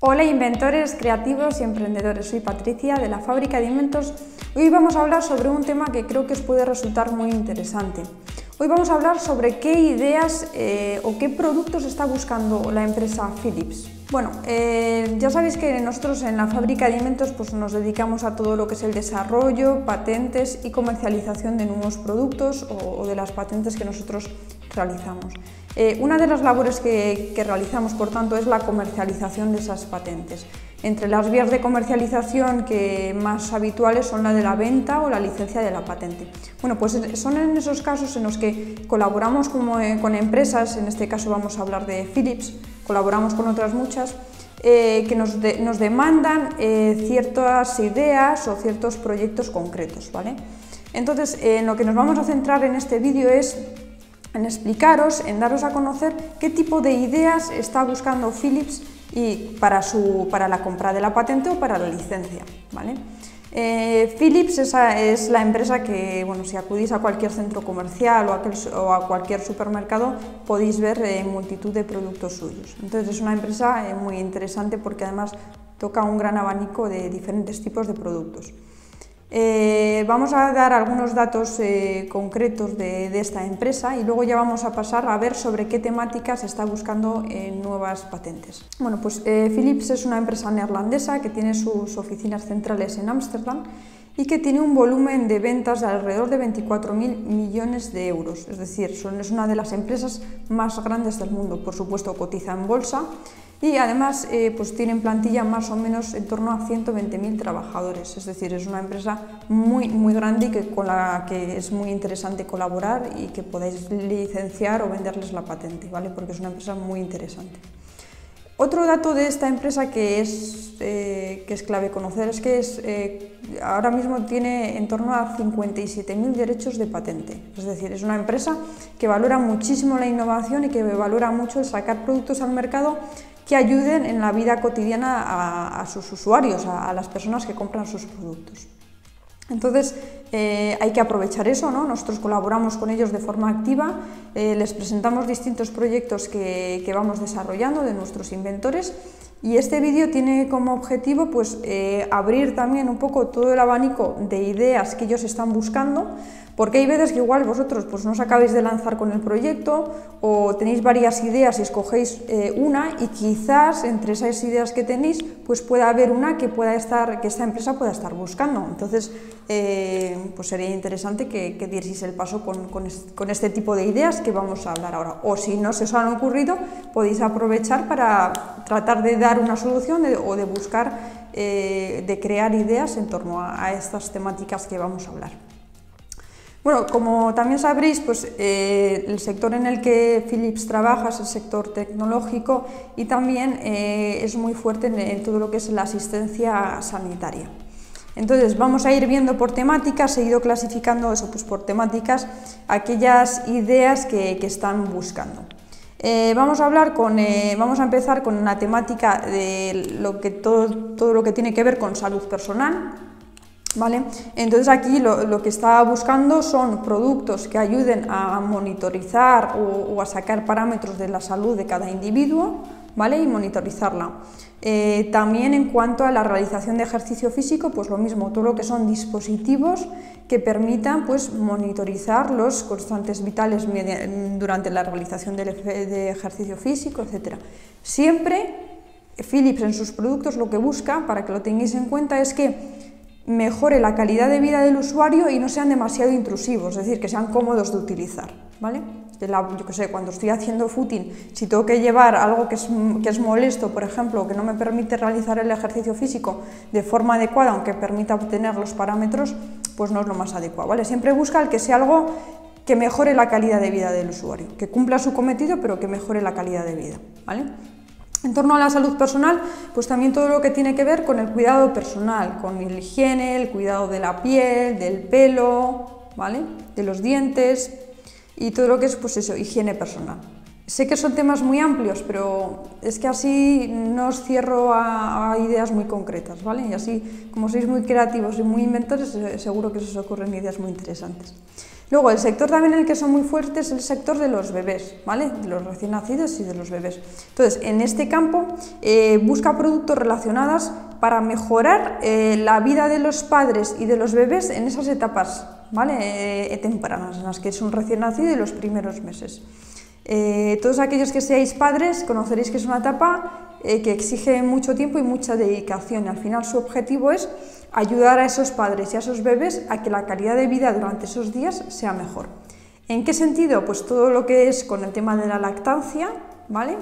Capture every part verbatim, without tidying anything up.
Hola inventores, creativos y emprendedores, soy Patricia de la Fábrica de Inventos. Hoy vamos a hablar sobre un tema que creo que os puede resultar muy interesante. Hoy vamos a hablar sobre qué ideas eh, o qué productos está buscando la empresa Philips. Bueno, eh, ya sabéis que nosotros en la Fábrica de Inventos pues, nos dedicamos a todo lo que es el desarrollo, patentes y comercialización de nuevos productos o, o de las patentes que nosotros realizamos. Eh, una de las labores que, que realizamos, por tanto, es la comercialización de esas patentes. Entre las vías de comercialización que más habituales son la de la venta o la licencia de la patente. Bueno, pues son en esos casos en los que colaboramos como, eh, con empresas, en este caso vamos a hablar de Philips, colaboramos con otras muchas, eh, que nos, de, nos demandan eh, ciertas ideas o ciertos proyectos concretos, ¿vale? Entonces, eh, en lo que nos vamos a centrar en este vídeo es en explicaros, en daros a conocer qué tipo de ideas está buscando Philips y para, su, para la compra de la patente o para la licencia, ¿vale? Eh, Philips esa es la empresa que, bueno, si acudís a cualquier centro comercial o a, aquel, o a cualquier supermercado podéis ver eh, multitud de productos suyos. Entonces es una empresa eh, muy interesante porque además toca un gran abanico de diferentes tipos de productos. Eh, vamos a dar algunos datos eh, concretos de, de esta empresa y luego ya vamos a pasar a ver sobre qué temáticas está buscando en nuevas patentes. Bueno, pues eh, Philips es una empresa neerlandesa que tiene sus oficinas centrales en Ámsterdam y que tiene un volumen de ventas de alrededor de veinticuatro mil millones de euros, es decir, son, es una de las empresas más grandes del mundo. Por supuesto, cotiza en bolsa y además eh, pues tienen plantilla más o menos en torno a ciento veinte mil trabajadores, es decir, es una empresa muy, muy grande y que, con la que es muy interesante colaborar y que podáis licenciar o venderles la patente, ¿vale? Porque es una empresa muy interesante. Otro dato de esta empresa que es, eh, que es clave conocer es que es, eh, ahora mismo tiene en torno a cincuenta y siete mil derechos de patente, es decir, es una empresa que valora muchísimo la innovación y que valora mucho el sacar productos al mercado que ayuden en la vida cotidiana a, a sus usuarios, a, a las personas que compran sus productos. Entonces eh, hay que aprovechar eso, ¿no? Nosotros colaboramos con ellos de forma activa, eh, les presentamos distintos proyectos que, que vamos desarrollando de nuestros inventores y este vídeo tiene como objetivo pues, eh, abrir también un poco todo el abanico de ideas que ellos están buscando, porque hay veces que igual vosotros pues, no os acabáis de lanzar con el proyecto o tenéis varias ideas y escogéis eh, una y quizás entre esas ideas que tenéis pues pueda haber una que, pueda estar, que esta empresa pueda estar buscando. Entonces eh, pues sería interesante que, que dieseis el paso con, con, este, con este tipo de ideas que vamos a hablar ahora. O si no se os han ocurrido, podéis aprovechar para tratar de dar una solución de, o de buscar, eh, de crear ideas en torno a, a estas temáticas que vamos a hablar. Bueno, como también sabréis, pues, eh, el sector en el que Philips trabaja es el sector tecnológico y también eh, es muy fuerte en, en todo lo que es la asistencia sanitaria. Entonces vamos a ir viendo por temáticas, he ido clasificando eso pues, por temáticas aquellas ideas que, que están buscando. Eh, vamos a hablar con, eh, vamos a empezar con una temática de lo que todo, todo lo que tiene que ver con salud personal. ¿Vale? Entonces aquí lo, lo que está buscando son productos que ayuden a monitorizar o, o a sacar parámetros de la salud de cada individuo, ¿vale? Y monitorizarla. Eh, también en cuanto a la realización de ejercicio físico, pues lo mismo, todo lo que son dispositivos que permitan pues, monitorizar los constantes vitales durante la realización del de ejercicio físico, etcétera. Siempre Philips en sus productos lo que busca, para que lo tengáis en cuenta, es que mejore la calidad de vida del usuario y no sean demasiado intrusivos, es decir, que sean cómodos de utilizar, ¿vale? Yo que sé, cuando estoy haciendo footing, si tengo que llevar algo que es, que es molesto, por ejemplo, que no me permite realizar el ejercicio físico de forma adecuada, aunque permita obtener los parámetros, pues no es lo más adecuado, ¿vale? Siempre busca el que sea algo que mejore la calidad de vida del usuario, que cumpla su cometido, pero que mejore la calidad de vida, ¿vale? En torno a la salud personal, pues también todo lo que tiene que ver con el cuidado personal, con la higiene, el cuidado de la piel, del pelo, ¿vale? De los dientes y todo lo que es pues eso, higiene personal. Sé que son temas muy amplios, pero es que así no os cierro a, a ideas muy concretas, ¿vale? Y así, como sois muy creativos y muy inventores, seguro que os ocurren ideas muy interesantes. Luego, el sector también en el que son muy fuertes es el sector de los bebés, ¿vale? De los recién nacidos y de los bebés. Entonces, en este campo eh, busca productos relacionados para mejorar eh, la vida de los padres y de los bebés en esas etapas, ¿vale? Eh, tempranas, en las que es un recién nacido y los primeros meses. Eh, todos aquellos que seáis padres conoceréis que es una etapa eh, que exige mucho tiempo y mucha dedicación, y al final su objetivo es ayudar a esos padres y a esos bebés a que la calidad de vida durante esos días sea mejor. ¿En qué sentido? Pues todo lo que es con el tema de la lactancia, ¿vale?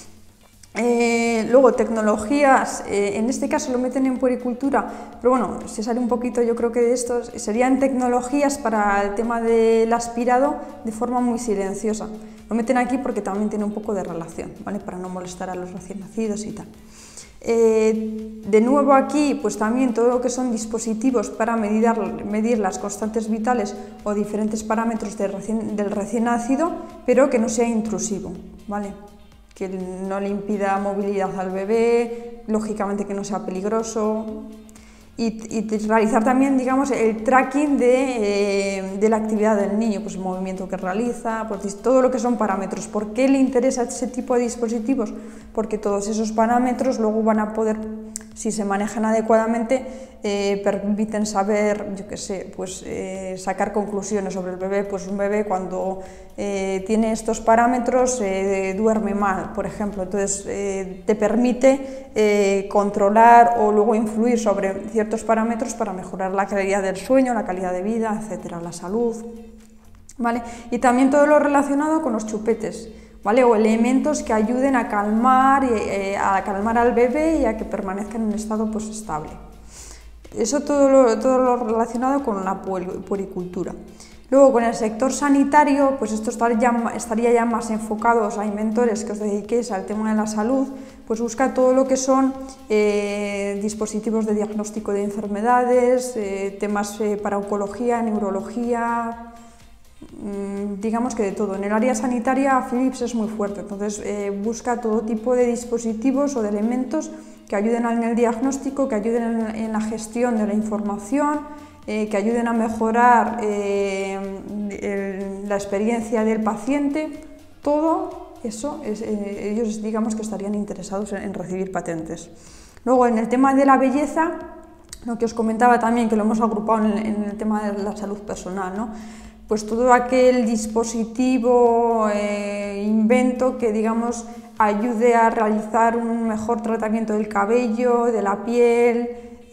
Eh, luego tecnologías, eh, en este caso lo meten en puericultura, pero bueno, se sale un poquito yo creo que de estos, serían tecnologías para el tema del aspirado de forma muy silenciosa. Lo meten aquí porque también tiene un poco de relación, ¿vale? Para no molestar a los recién nacidos y tal. Eh, de nuevo aquí, pues también todo lo que son dispositivos para medir, medir las constantes vitales o diferentes parámetros de recién, del recién nacido, pero que no sea intrusivo, ¿vale? Que no le impida movilidad al bebé, lógicamente que no sea peligroso, y, y realizar también, digamos, el tracking de, eh, de la actividad del niño, pues el movimiento que realiza, pues todo lo que son parámetros. ¿Por qué le interesa ese tipo de dispositivos? Porque todos esos parámetros luego van a poder, si se manejan adecuadamente, eh, permiten saber, yo qué sé, pues eh, sacar conclusiones sobre el bebé. Pues un bebé cuando eh, tiene estos parámetros eh, duerme mal, por ejemplo, entonces eh, te permite eh, controlar o luego influir sobre ciertos parámetros para mejorar la calidad del sueño, la calidad de vida, etcétera, la salud, ¿vale? Y también todo lo relacionado con los chupetes, ¿vale? O elementos que ayuden a calmar, eh, a calmar al bebé y a que permanezca en un estado pues, estable. Eso todo lo, todo lo relacionado con la puericultura. Luego, con el sector sanitario, pues esto estaría ya, estaría ya más enfocados a inventores que os dediquéis al tema de la salud, pues busca todo lo que son eh, dispositivos de diagnóstico de enfermedades, eh, temas eh, para oncología, neurología, mmm, digamos que de todo. En el área sanitaria Philips es muy fuerte, entonces eh, busca todo tipo de dispositivos o de elementos que ayuden en el diagnóstico, que ayuden en, en la gestión de la información, eh, que ayuden a mejorar eh, el, la experiencia del paciente. Todo eso, es, eh, ellos digamos que estarían interesados en, en recibir patentes. Luego, en el tema de la belleza, lo que os comentaba también, que lo hemos agrupado en el, en el tema de la salud personal, ¿no? Pues todo aquel dispositivo, eh, invento que digamos ayude a realizar un mejor tratamiento del cabello, de la piel,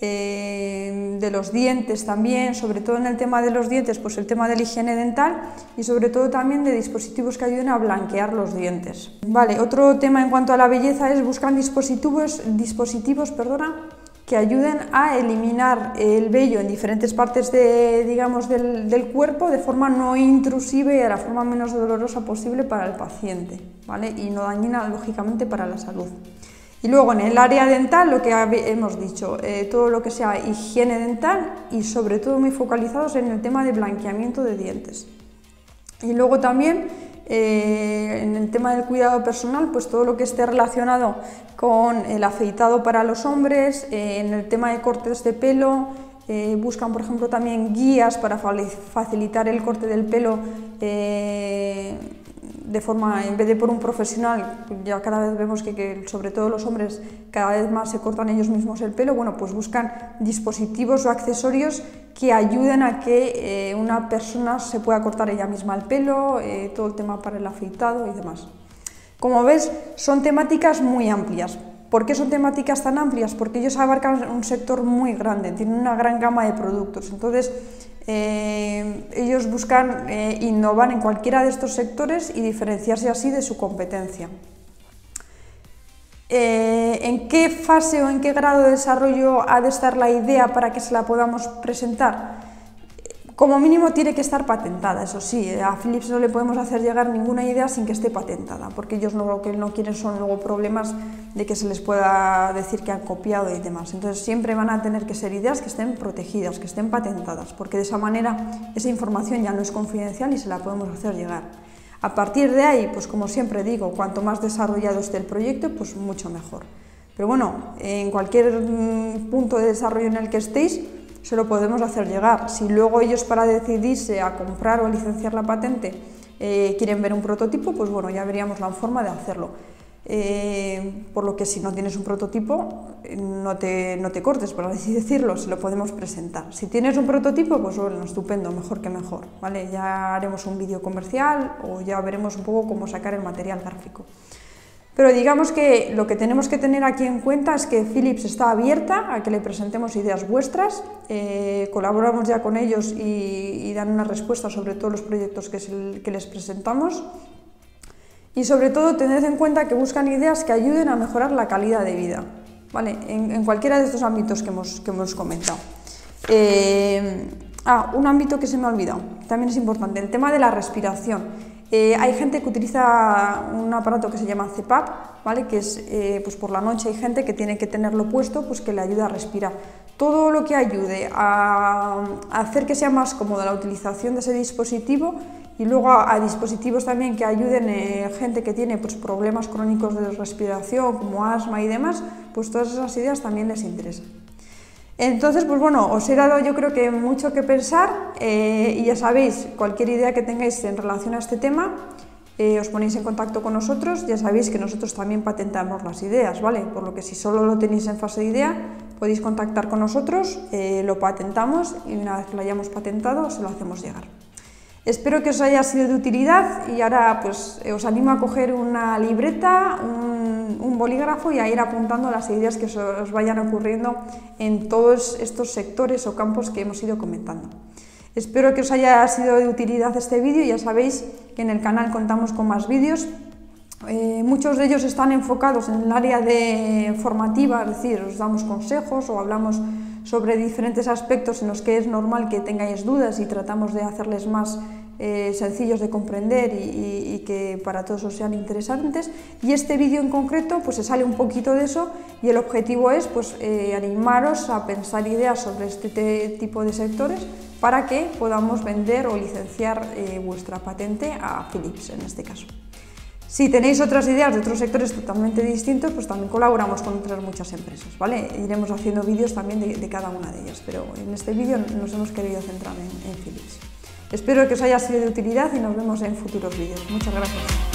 eh, de los dientes también, sobre todo en el tema de los dientes, pues el tema de la higiene dental y sobre todo también de dispositivos que ayuden a blanquear los dientes. Vale, otro tema en cuanto a la belleza es buscar dispositivos, dispositivos perdona, que ayuden a eliminar el vello en diferentes partes de, digamos, del, del cuerpo de forma no intrusiva y de la forma menos dolorosa posible para el paciente, ¿vale? Y no dañina, lógicamente, para la salud. Y luego en el área dental, lo que hemos dicho, eh, todo lo que sea higiene dental y sobre todo muy focalizados en el tema de blanqueamiento de dientes. Y luego también Eh, en el tema del cuidado personal, pues todo lo que esté relacionado con el afeitado para los hombres, eh, en el tema de cortes de pelo, eh, buscan por ejemplo también guías para facilitar el corte del pelo eh, de forma, en vez de por un profesional, ya cada vez vemos que, que sobre todo los hombres cada vez más se cortan ellos mismos el pelo, bueno, pues buscan dispositivos o accesorios que ayuden a que eh, una persona se pueda cortar ella misma el pelo, eh, todo el tema para el afeitado y demás. Como ves, son temáticas muy amplias. ¿Por qué son temáticas tan amplias? Porque ellos abarcan un sector muy grande, tienen una gran gama de productos, entonces eh, ellos buscan eh, innovar en cualquiera de estos sectores y diferenciarse así de su competencia. Eh, ¿En qué fase o en qué grado de desarrollo ha de estar la idea para que se la podamos presentar? Como mínimo tiene que estar patentada, eso sí, a Philips no le podemos hacer llegar ninguna idea sin que esté patentada, porque ellos no, lo que no quieren son luego problemas de que se les pueda decir que han copiado y demás. Entonces siempre van a tener que ser ideas que estén protegidas, que estén patentadas, porque de esa manera esa información ya no es confidencial y se la podemos hacer llegar. A partir de ahí, pues como siempre digo, cuanto más desarrollado esté el proyecto, pues mucho mejor. Pero bueno, en cualquier punto de desarrollo en el que estéis, se lo podemos hacer llegar. Si luego ellos, para decidirse a comprar o a licenciar la patente, eh, quieren ver un prototipo, pues bueno, ya veríamos la forma de hacerlo. Eh, por lo que si no tienes un prototipo, no te, no te cortes, por así decirlo, se lo podemos presentar. Si tienes un prototipo, pues bueno, estupendo, mejor que mejor, ¿vale? Ya haremos un vídeo comercial o ya veremos un poco cómo sacar el material gráfico. Pero digamos que lo que tenemos que tener aquí en cuenta es que Philips está abierta a que le presentemos ideas vuestras, eh, colaboramos ya con ellos y, y dan una respuesta sobre todos los proyectos que, se, que les presentamos. Y sobre todo, tened en cuenta que buscan ideas que ayuden a mejorar la calidad de vida, ¿vale? En, en cualquiera de estos ámbitos que hemos, que hemos comentado. Eh, ah, un ámbito que se me ha olvidado, también es importante, el tema de la respiración. Eh, hay gente que utiliza un aparato que se llama C PAP, ¿vale? Que es, eh, pues por la noche hay gente que tiene que tenerlo puesto, pues que le ayuda a respirar. Todo lo que ayude a, a hacer que sea más cómoda la utilización de ese dispositivo, y luego a, a dispositivos también que ayuden a eh, gente que tiene pues, problemas crónicos de respiración, como asma y demás, pues todas esas ideas también les interesan. Entonces, pues bueno, os he dado yo creo que mucho que pensar, eh, y ya sabéis, cualquier idea que tengáis en relación a este tema, eh, os ponéis en contacto con nosotros. Ya sabéis que nosotros también patentamos las ideas, ¿vale? Por lo que si solo lo tenéis en fase de idea, podéis contactar con nosotros, eh, lo patentamos y una vez que lo hayamos patentado, se lo hacemos llegar. Espero que os haya sido de utilidad y ahora pues os animo a coger una libreta, un, un bolígrafo y a ir apuntando las ideas que os, os vayan ocurriendo en todos estos sectores o campos que hemos ido comentando. Espero que os haya sido de utilidad este vídeo. Ya sabéis que en el canal contamos con más vídeos. Eh, muchos de ellos están enfocados en el área de formativa, es decir, os damos consejos o hablamos sobre diferentes aspectos en los que es normal que tengáis dudas y tratamos de hacerles más eh, sencillos de comprender y, y, y que para todos os sean interesantes. Y este vídeo en concreto pues se sale un poquito de eso y el objetivo es pues, eh, animaros a pensar ideas sobre este tipo de sectores para que podamos vender o licenciar eh, vuestra patente a Philips en este caso. Si tenéis otras ideas de otros sectores totalmente distintos, pues también colaboramos con otras muchas empresas, ¿vale? Iremos haciendo vídeos también de, de cada una de ellas, pero en este vídeo nos hemos querido centrar en, en Philips. Espero que os haya sido de utilidad y nos vemos en futuros vídeos. Muchas gracias.